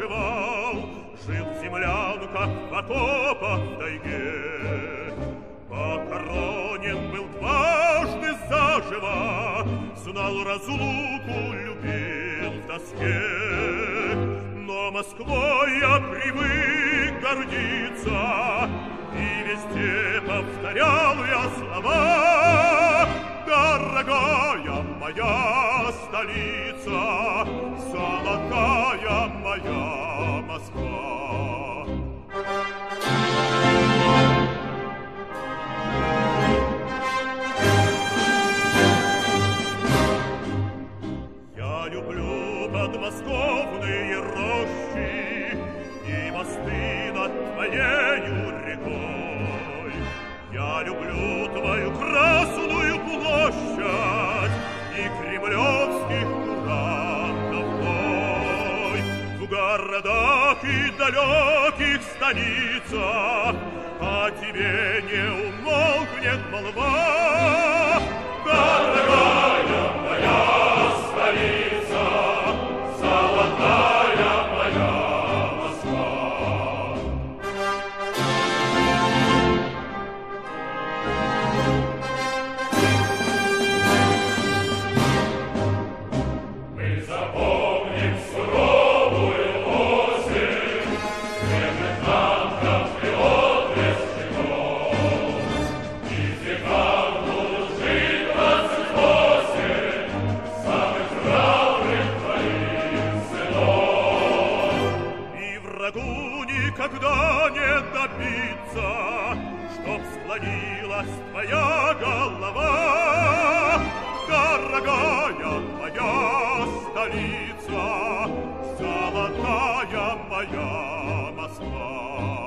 заживал, жил в землянках, в окопах, в тайге. Похоронен был дважды заживо, знал разлуку, любил в тоске. Но Москвой я привык гордиться, и везде повторял я слова: дорогая моя столица, золотая моя Москва. Я люблю подмосковные рощи и мосты над твоею рекой. Я люблю твою Красную площадь и кремлевских курантов бой. В городах и далеких станицах о тебе не умолкнет молва. Дорогая моя столица, золотая моя Москва. Мы запомним суровую осень, свежих танков и отблеск щитов. И векам будут жить 28 самых храбрых твоих сынов. И врагу никогда не добиться, чтоб склонилась твоя голова. Дорогая моя столица, золотая моя Москва.